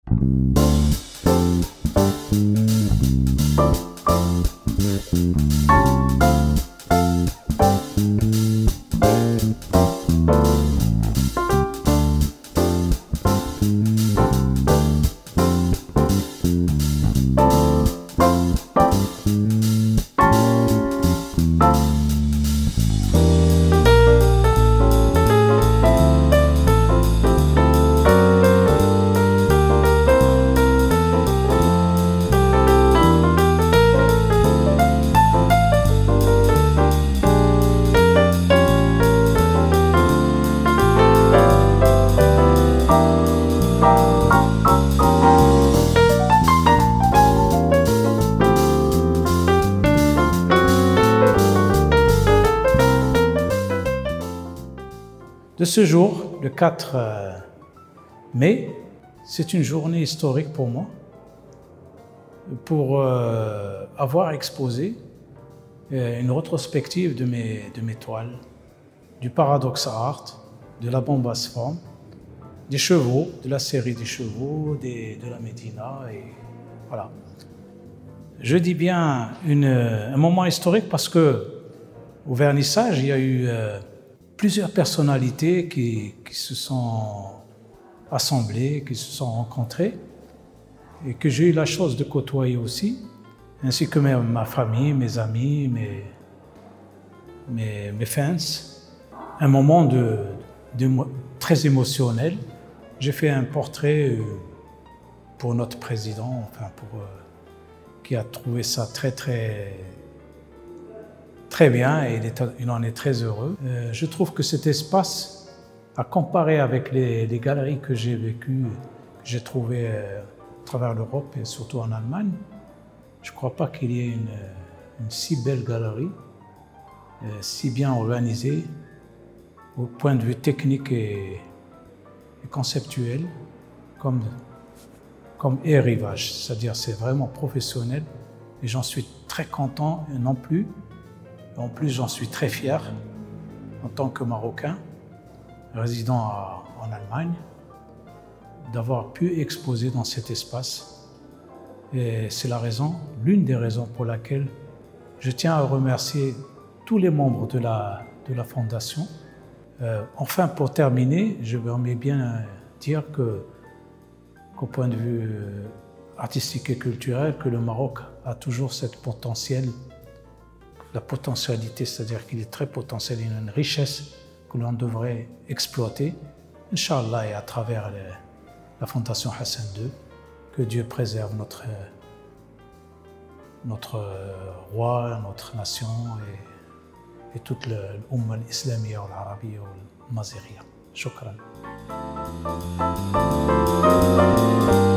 De ce jour, le 4 mai, c'est une journée historique pour moi, pour avoir exposé une rétrospective de mes toiles, du Paradox Art, de la Bombas Forme, des chevaux, de la série des chevaux, de la Médina, et voilà. Je dis bien un moment historique parce que au vernissage, il y a eu plusieurs personnalités qui se sont assemblées, qui se sont rencontrées et que j'ai eu la chance de côtoyer aussi, ainsi que ma famille, mes amis, mes fans. Un moment très émotionnel. J'ai fait un portrait pour notre président, enfin qui a trouvé ça très bien et il en est très heureux. Je trouve que cet espace, à comparer avec les galeries que j'ai vécues, que j'ai trouvées à travers l'Europe et surtout en Allemagne, je ne crois pas qu'il y ait une si belle galerie, si bien organisée au point de vue technique et conceptuel comme Rivage. C'est-à-dire c'est vraiment professionnel et j'en suis très content et non plus. En plus, j'en suis très fier en tant que Marocain, résidant en Allemagne, d'avoir pu exposer dans cet espace. Et c'est l'une des raisons pour laquelle je tiens à remercier tous les membres de la Fondation. Enfin, pour terminer, je voudrais bien dire qu'au point de vue artistique et culturel, que le Maroc a toujours cette la potentialité, c'est-à-dire qu'il est très potentiel, il y a une richesse que l'on devrait exploiter, Inch'Allah, et à travers la Fondation Hassan II, que Dieu préserve notre roi, notre nation et toute l'Umma l'Islamiyya, l'Arabiyya, l'Maziriya. Shukran.